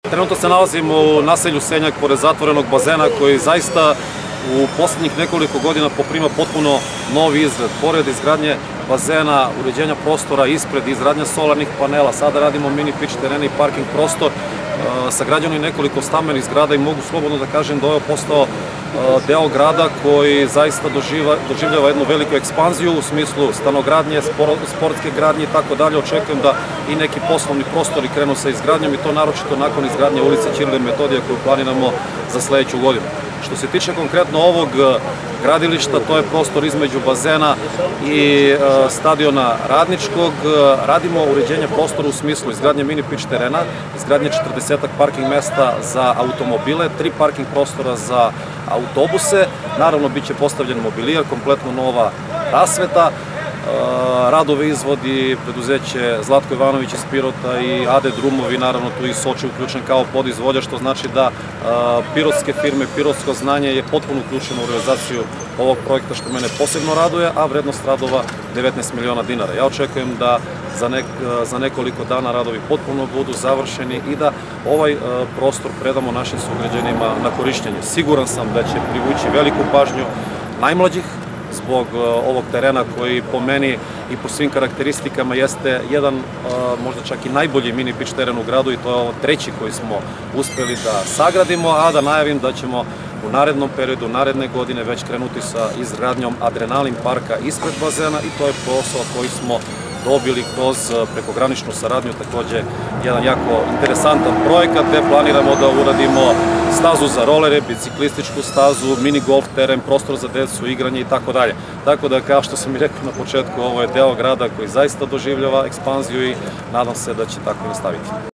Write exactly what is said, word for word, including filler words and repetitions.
Trenutno se nalazimo u naselju Senjak pored zatvorenog bazena koji zaista u posljednjih nekoliko godina poprima potpuno novi izgled. Pored izgradnje bazena, uređenja prostora ispred, izgradnja solarnih panela, sada radimo mini pitch terene i parking prostor, sagrađeno je nekoliko stambenih zgrada i mogu slobodno da kažem da je ovo postao deo grada koji zaista doživljava jednu veliku ekspanziju u smislu stanogradnje, sportske gradnje i tako dalje. Očekujem da i neki poslovni prostori krenu sa izgradnjom i to naročito nakon izgradnje ulice Ćirila i Metodija koju planiramo za sledeću godinu. Što se tiče konkretno ovog gradilišta, to je prostor između bazena i stadiona Radničkog. Radimo uređenje prostora u smislu izgradnje mini pitch terena, izgradnje četrdesetak parking mesta za automobile, tri parking prostora za autobuse, naravno bit će postavljen mobilijar, kompletno nova rasveta. Radove izvodi preduzeće Zlatko Ivanović iz Pirota i A D Drumovi, naravno tu i Soči uključen kao podizvođač, što znači da pirotske firme, pirotsko znanje je potpuno uključeno u realizaciju ovog projekta, što mene posebno raduje, a vrednost radova devetnaest miliona dinara. Ja očekujem da za nekoliko dana radovi potpuno budu završeni i da ovaj prostor predamo našim sugrađanima na korišćenje. Siguran sam da će privući veliku pažnju najmlađih, zbog ovog terena koji po meni i po svim karakteristikama jeste jedan možda čak i najbolji mini pitch teren u gradu i to je ovo treći koji smo uspeli da sagradimo, a da najavim da ćemo u narednom periodu, naredne godine već krenuti sa izgradnjom adrenalin parka ispred bazena i to je posao koji smo dobili kroz prekograničnu saradnju, takođe jedan jako interesantan projekat gde planiramo da uradimo stazu za rolere, biciklističku stazu, mini golf teren, prostor za decu, igranje i tako dalje. Tako da, kao što sam i rekao na početku, ovo je deo grada koji zaista doživljava ekspanziju i nadam se da će tako i nastaviti.